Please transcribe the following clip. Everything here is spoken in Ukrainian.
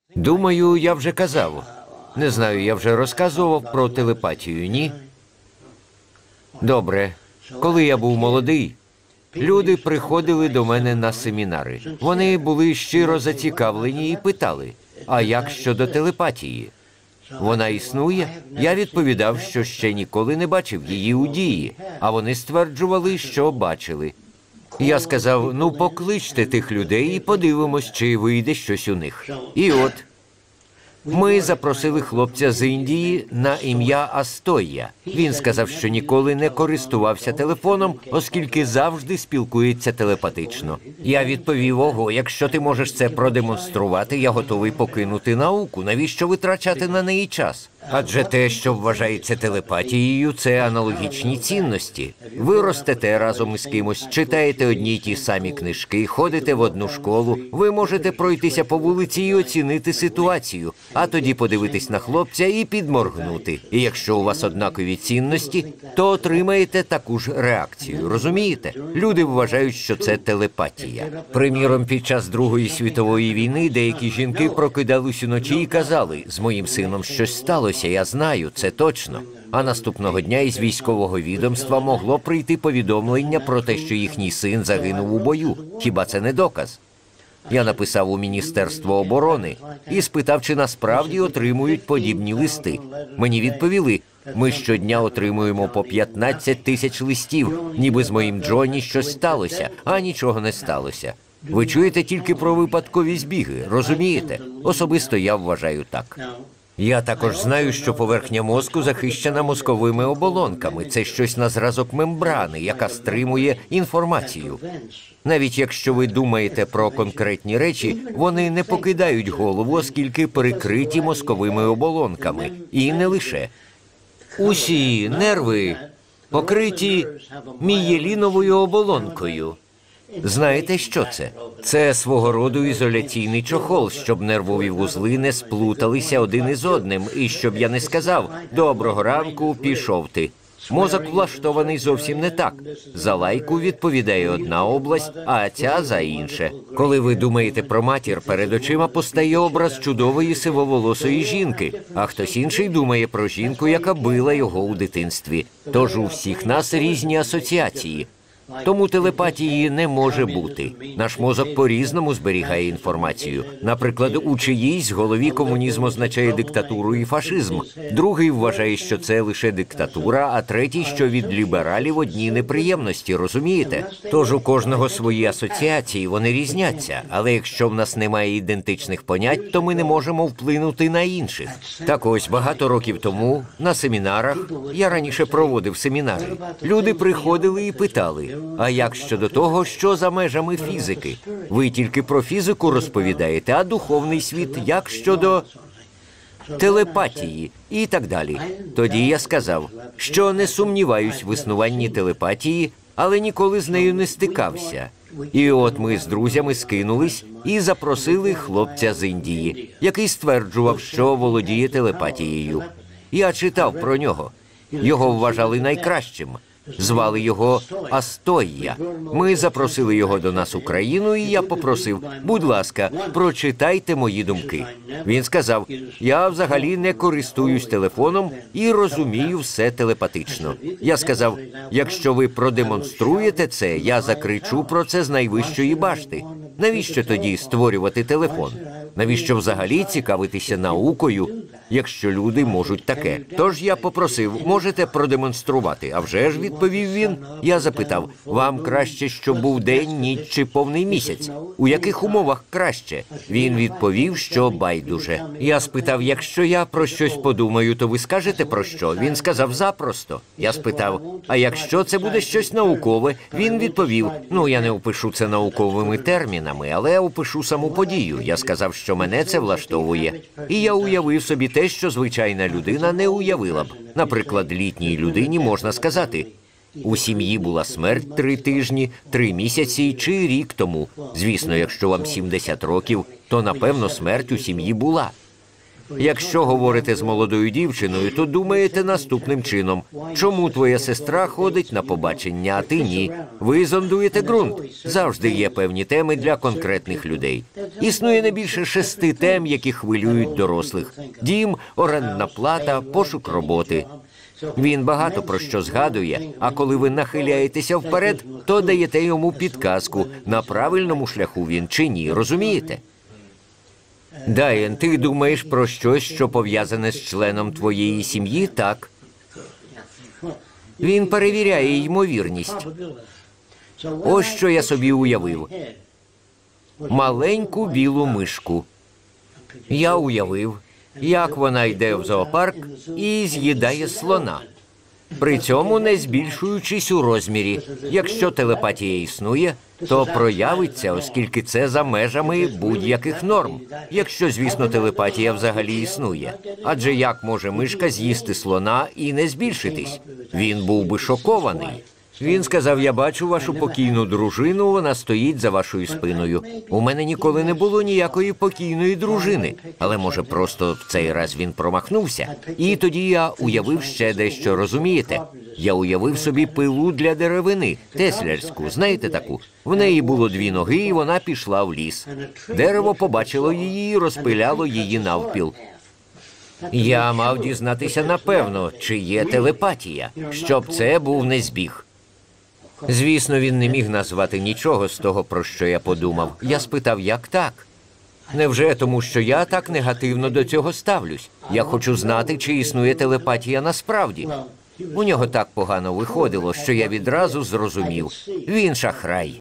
Думаю, я вже казав. Не знаю, я вже розказував про телепатію, ні? Добре. Коли я був молодий, люди приходили до мене на семінари. Вони були щиро зацікавлені і питали, а як щодо телепатії? Вона існує? Я відповідав, що ще ніколи не бачив її у дії, а вони стверджували, що бачили. Я сказав, ну покличте тих людей і подивимось, чи вийде щось у них. І от, ми запросили хлопця з Індії на ім'я Астойя. Він сказав, що ніколи не користувався телефоном, оскільки завжди спілкується телепатично. Я відповів, ого, якщо ти можеш це продемонструвати, я готовий покинути науку. Навіщо витрачати на неї час? Адже те, що вважається телепатією, це аналогічні цінності. Ви ростете разом із кимось, читаєте одні й ті самі книжки, ходите в одну школу, ви можете пройтися по вулиці і оцінити ситуацію, а тоді подивитись на хлопця і підморгнути. І якщо у вас однакові цінності, то отримаєте таку ж реакцію, розумієте? Люди вважають, що це телепатія. Приміром, під час Другої світової війни деякі жінки прокидались уночі і казали, з моїм сином щось сталося. Я знаю, це точно. А наступного дня із військового відомства могло прийти повідомлення про те, що їхній син загинув у бою. Хіба це не доказ? Я написав у Міністерство оборони і спитав, чи насправді отримують подібні листи. Мені відповіли, ми щодня отримуємо по 15 тисяч листів, ніби з моїм Джонні щось сталося, а нічого не сталося. Ви чуєте тільки про випадкові збіги, розумієте? Особисто я вважаю так. Я також знаю, що поверхня мозку захищена мозковими оболонками. Це щось на зразок мембрани, яка стримує інформацію. Навіть якщо ви думаєте про конкретні речі, вони не покидають голову, оскільки перекриті мозковими оболонками. І не лише. Усі нерви покриті мієліновою оболонкою. Знаєте, що це? Це свого роду ізоляційний чохол, щоб нервові вузли не сплуталися один із одним, і щоб я не сказав «доброго ранку, пішов ти». Мозок влаштований зовсім не так. За лайку відповідає одна область, а ця за інше. Коли ви думаєте про матір, перед очима постає образ чудової сивоволосої жінки, а хтось інший думає про жінку, яка била його у дитинстві. Тож у всіх нас різні асоціації. Тому телепатії не може бути. Наш мозок по-різному зберігає інформацію. Наприклад, у чиїйсь голові комунізм означає диктатуру і фашизм. Другий вважає, що це лише диктатура, а третій, що від лібералів одні неприємності, розумієте? Тож у кожного свої асоціації, вони різняться. Але якщо в нас немає ідентичних понять, то ми не можемо вплинути на інших. Так ось, багато років тому на семінарах, я раніше проводив семінари, люди приходили і питали, а як щодо того, що за межами фізики? Ви тільки про фізику розповідаєте, а духовний світ як щодо телепатії і так далі. Тоді я сказав, що не сумніваюсь в існуванні телепатії, але ніколи з нею не стикався. І от ми з друзями скинулись і запросили хлопця з Індії, який стверджував, що володіє телепатією. Я читав про нього. Його вважали найкращим. Звали його Астойя. Ми запросили його до нас у країну, і я попросив, будь ласка, прочитайте мої думки. Він сказав, я взагалі не користуюсь телефоном і розумію все телепатично. Я сказав, якщо ви продемонструєте це, я закричу про це з найвищої башти. Навіщо тоді створювати телефон? Навіщо взагалі цікавитися наукою, якщо люди можуть таке? Тож я попросив, можете продемонструвати? А вже ж, відповів він. Я запитав, вам краще, щоб був день, ніч чи повний місяць? У яких умовах краще? Він відповів, що байдуже. Я спитав, якщо я про щось подумаю, то ви скажете про що? Він сказав, запросто. Я спитав, а якщо це буде щось наукове? Він відповів, ну я не опишу це науковими термінами, але опишу саму подію. Я сказав, що мене це влаштовує. І я уявив собі те, що звичайна людина не уявила б. Наприклад, літній людині можна сказати, у сім'ї була смерть 3 тижні, 3 місяці чи рік тому. Звісно, якщо вам 70 років, то, напевно, смерть у сім'ї була. Якщо говорите з молодою дівчиною, то думаєте наступним чином. Чому твоя сестра ходить на побачення, а ти ні? Ви зондуєте ґрунт. Завжди є певні теми для конкретних людей. Існує не більше 6 тем, які хвилюють дорослих. Дім, орендна плата, пошук роботи. Він багато про що згадує, а коли ви нахиляєтеся вперед, то даєте йому підказку, на правильному шляху він чи ні, розумієте? Дайан, ти думаєш про щось, що пов'язане з членом твоєї сім'ї, так? Він перевіряє ймовірність. Ось що я собі уявив. Маленьку білу мишку. Я уявив, як вона йде в зоопарк і з'їдає слона, при цьому не збільшуючись у розмірі. Якщо телепатія існує, то проявиться, оскільки це за межами будь-яких норм. Якщо, звісно, телепатія взагалі існує. Адже як може мишка з'їсти слона і не збільшитись? Він був би шокований. Він сказав, я бачу вашу покійну дружину, вона стоїть за вашою спиною. У мене ніколи не було ніякої покійної дружини. Але, може, просто в цей раз він промахнувся. І тоді я уявив ще дещо, розумієте? Я уявив собі пилу для деревини, теслярську, знаєте таку? В неї було 2 ноги, і вона пішла в ліс. Дерево побачило її і розпиляло її навпіл. Я мав дізнатися напевно, чи є телепатія, щоб це був не збіг. Звісно, він не міг назвати нічого з того, про що я подумав. Я спитав, як так? Невже тому, що я так негативно до цього ставлюсь? Я хочу знати, чи існує телепатія насправді. У нього так погано виходило, що я відразу зрозумів. Він шахрай.